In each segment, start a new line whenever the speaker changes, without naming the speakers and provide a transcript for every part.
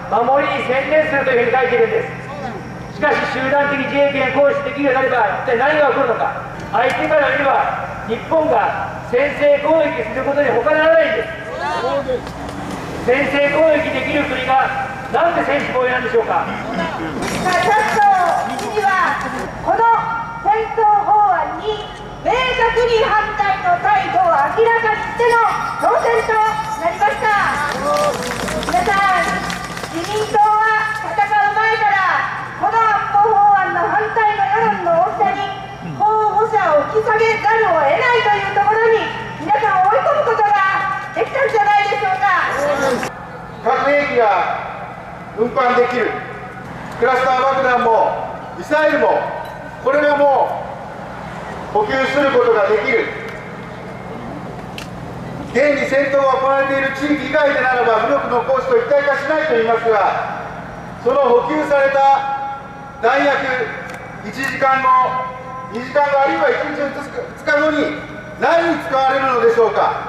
守りに専念するというふうに書いているんです。しかし集団的自衛権行使できるようになれば一体何が起こるのか。相手から見れば日本が先制攻撃することに他ならないんです。先制攻撃できる国がなんで専守防衛なんでしょうか。
チャット知事はこの戦争法案に明確に反対の態度を明らかにしての当選となりました。皆さん、自民党は戦う前からこの安保法案の反対の世論の大きさに候補者を引き下げざるを得ないというところに皆さんを追い込むことができたんじゃないでしょうか。
核兵器が運搬できる、クラスター爆弾もミサイルもこれがもう補給することができる。現に戦闘が行われている地域以外でならば武力の行使と一体化しないと言いますが、その補給された弾薬1時間後2時間後あるいは1日2日後に何に使われるのでしょうか。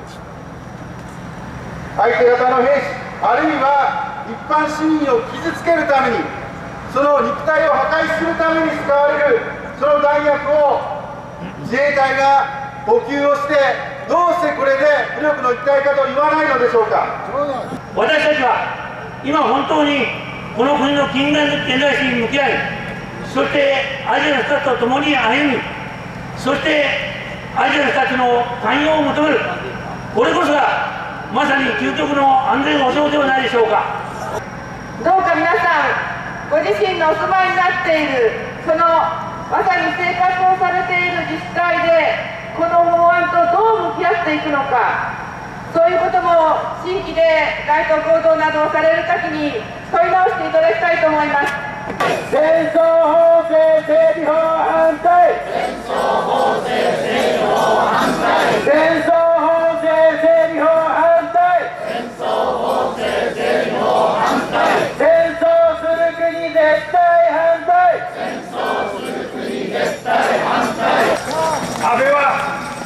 相手方の兵士あるいは一般市民を傷つけるために、その肉体を破壊するために使われるその弾薬を自衛隊が補給をして、どうしてこれで武力の一体化と言わないのでしょうか。
私たちは今本当にこの国の近代現代史に向き合い、そしてアジアの人たちと共に歩み、そしてアジアの人たちの関与を求める、これこそがまさに究極の安全保障ではないでしょうか。
どうか皆さん、ご自身のお住まいになっているそのまさに生活をされている自治体でこの法案とどう向き合っていくのか、そういうことも新規で街頭行動などをされるときに問い直していただきたいと思います。
戦争法制整備法反対、戦争法制整備法反対、戦争法制整備法反対、戦争法制整備法反対、戦争する国絶対反対、戦争する国絶対反対。
安倍は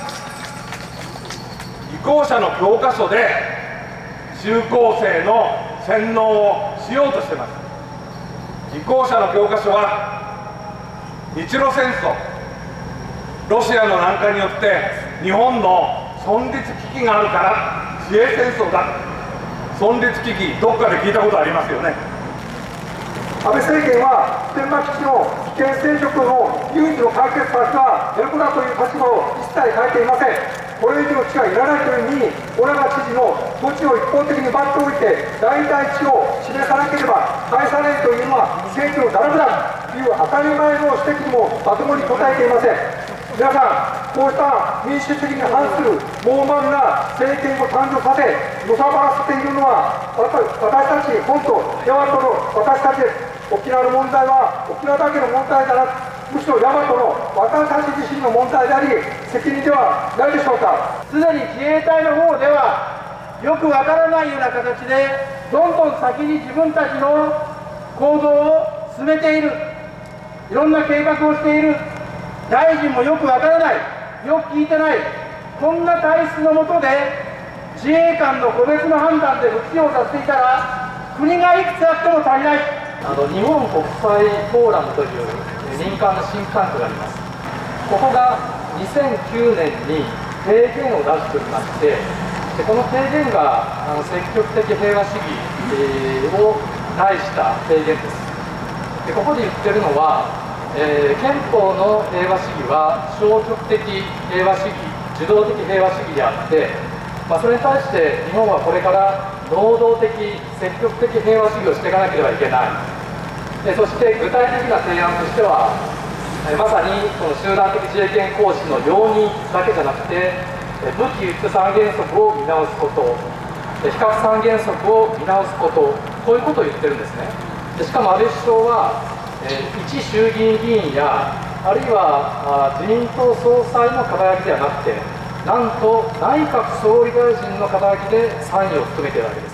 移行者の教科書で中高生の洗脳をしようとしています。移行者の教科書は日露戦争、ロシアの南下によって日本の存立危機があるから自衛戦争だ。存立危機どっかで聞いたことありますよね。
安倍政権は普天間基地の危険性食の唯一の解決策がヘルプだという立場を一切変えていません。これ以上の地がいらないというふうに小長知事の土地を一方的に奪っておいて代替地を示さなければ返されるというのは政治のだらぶだという当たり前の指摘にもまともに答えていません。皆さん、こうした民主主義に反する傲慢な政権を誕生させのさばらせているのは私たち本島大和の私たちです。沖縄の問題は沖縄だけの問題だな、むしろ大和の私たち自身の問題であり責任ではないでしょうか。
すでに自衛隊の方ではよくわからないような形でどんどん先に自分たちの行動を進めている、いろんな計画をしている、大臣もよくわからない、よく聞いてない、こんな体質のもとで自衛官の個別の判断で武器使用させていたら国がいくつあっても足りない。
日本国際フォーラムという民間のシンクタンクがあります。ここが2009年に提言を出しておりまして、この提言が積極的平和主義を題した提言です。ここで言ってるのは、憲法の平和主義は消極的平和主義、受動的平和主義であって、それに対して日本はこれから能動的、積極的平和主義をしていかなければいけない。そして具体的な提案としては、まさにこの集団的自衛権行使の容認だけじゃなくて、武器輸出三原則を見直すこと、非核三原則を見直すこと、こういうことを言ってるんですね。しかも安倍首相は、一衆議院議員や、あるいは自民党総裁の肩書きではなくて、なんと内閣総理大臣の肩書きで参与を含めているわけです。